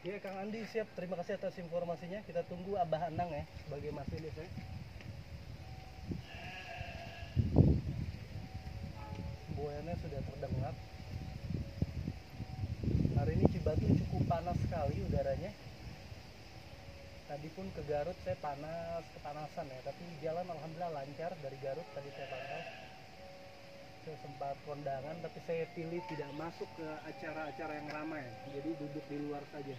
Ya Kang Andi siap, terima kasih atas informasinya. Kita tunggu Abah Anang ya sebagai masinis ya. Buayanya sudah terdengar. Hari ini Cibatu cukup panas sekali udaranya. Tadi pun ke Garut saya kepanasan ya, tapi jalan alhamdulillah lancar dari Garut tadi saya pantau. Saya sempat kondangan tapi saya pilih tidak masuk ke acara-acara yang ramai, jadi duduk di luar saja.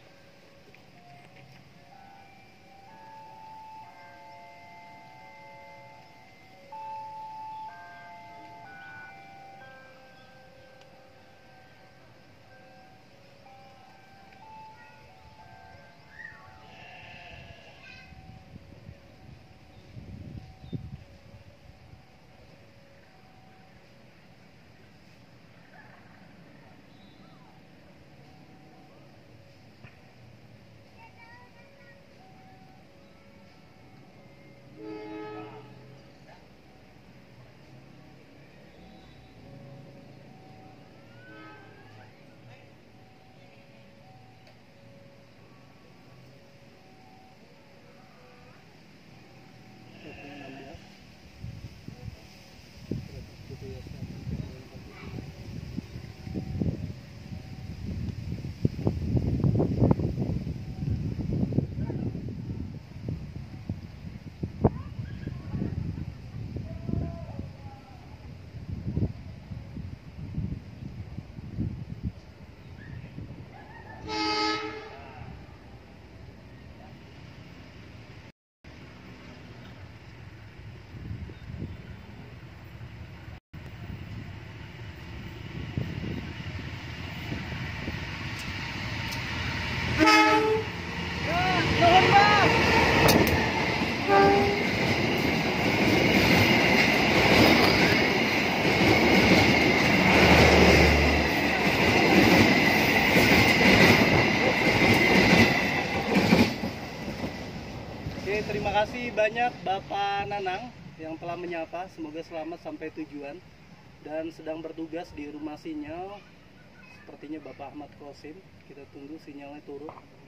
Oke, terima kasih banyak Bapak Nanang yang telah menyapa. Semoga selamat sampai tujuan. Dan sedang bertugas di rumah sinyal, sepertinya Bapak Ahmad Kosim. Kita tunggu sinyalnya turun.